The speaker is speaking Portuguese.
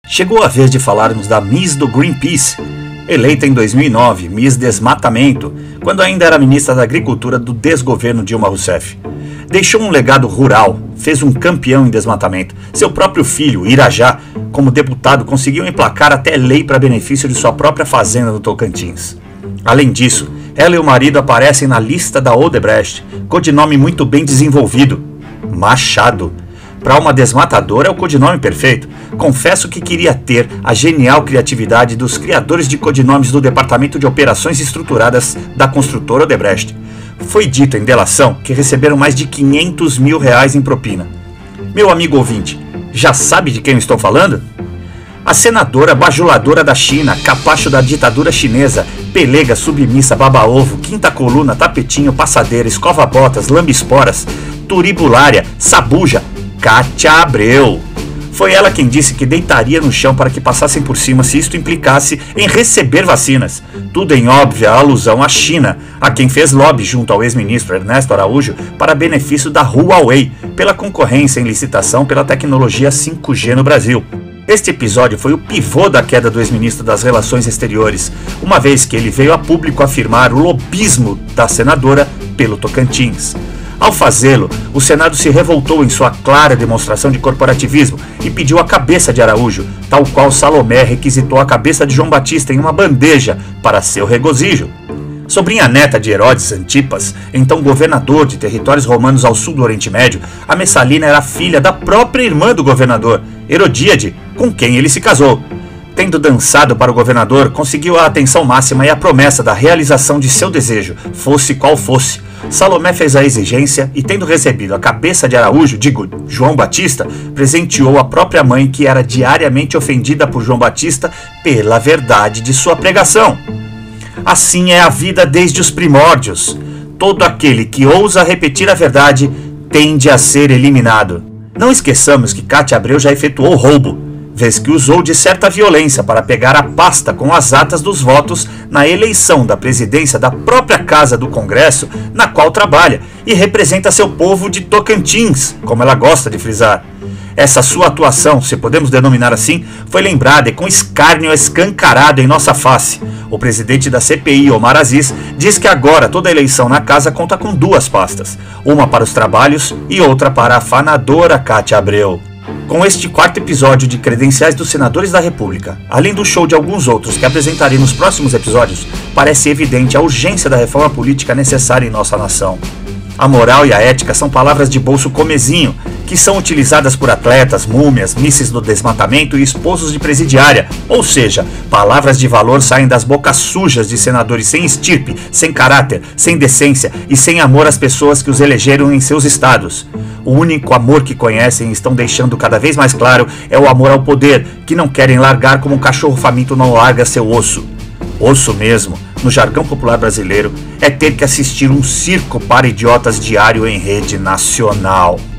Chegou a vez de falarmos da Miss do Greenpeace, eleita em 2009, Miss Desmatamento, quando ainda era ministra da Agricultura do desgoverno Dilma Rousseff. Deixou um legado rural, fez um campeão em desmatamento. Seu próprio filho, Irajá, como deputado, conseguiu emplacar até lei para benefício de sua própria fazenda no Tocantins. Além disso, ela e o marido aparecem na lista da Odebrecht, codinome muito bem desenvolvido, Machado. Para uma desmatadora é o codinome perfeito. Confesso que queria ter a genial criatividade dos criadores de codinomes do Departamento de Operações Estruturadas da construtora Odebrecht. Foi dito em delação que receberam mais de R$500 mil em propina. Meu amigo ouvinte, já sabe de quem eu estou falando? A senadora bajuladora da China, capacho da ditadura chinesa, pelega, submissa, baba-ovo, quinta coluna, tapetinho, passadeira, escova-botas, lambe-esporas, turibulária, sabuja, Cátia Abreu. Foi ela quem disse que deitaria no chão para que passassem por cima se isto implicasse em receber vacinas. Tudo em óbvia alusão à China, a quem fez lobby junto ao ex-ministro Ernesto Araújo para benefício da Huawei, pela concorrência em licitação pela tecnologia 5G no Brasil. Este episódio foi o pivô da queda do ex-ministro das Relações Exteriores, uma vez que ele veio a público afirmar o lobismo da senadora pelo Tocantins. Ao fazê-lo, o Senado se revoltou em sua clara demonstração de corporativismo e pediu a cabeça de Araújo, tal qual Salomé requisitou a cabeça de João Batista em uma bandeja para seu regozijo. Sobrinha neta de Herodes Antipas, então governador de territórios romanos ao sul do Oriente Médio, a Messalina era filha da própria irmã do governador, Herodíade, com quem ele se casou. Tendo dançado para o governador, conseguiu a atenção máxima e a promessa da realização de seu desejo, fosse qual fosse. Salomé fez a exigência e, tendo recebido a cabeça de Araújo, João Batista, presenteou a própria mãe, que era diariamente ofendida por João Batista pela verdade de sua pregação. Assim é a vida desde os primórdios. Todo aquele que ousa repetir a verdade tende a ser eliminado. Não esqueçamos que Cátia Abreu já efetuou roubo, vez que usou de certa violência para pegar a pasta com as atas dos votos na eleição da presidência da própria Casa do Congresso, na qual trabalha, e representa seu povo de Tocantins, como ela gosta de frisar. Essa sua atuação, se podemos denominar assim, foi lembrada e com escárnio escancarado em nossa face. O presidente da CPI, Omar Aziz, diz que agora toda eleição na casa conta com duas pastas, uma para os trabalhos e outra para a afanadora Cátia Abreu. Com este quarto episódio de Credenciais dos Senadores da República, além do show de alguns outros que apresentarei nos próximos episódios, parece evidente a urgência da reforma política necessária em nossa nação. A moral e a ética são palavras de bolso comezinho, que são utilizadas por atletas, múmias, misses do desmatamento e esposos de presidiária, ou seja, palavras de valor saem das bocas sujas de senadores sem estirpe, sem caráter, sem decência e sem amor às pessoas que os elegeram em seus estados. O único amor que conhecem e estão deixando cada vez mais claro é o amor ao poder, que não querem largar como um cachorro faminto não larga seu osso. Osso mesmo, no jargão popular brasileiro, é ter que assistir um circo para idiotas diário em rede nacional.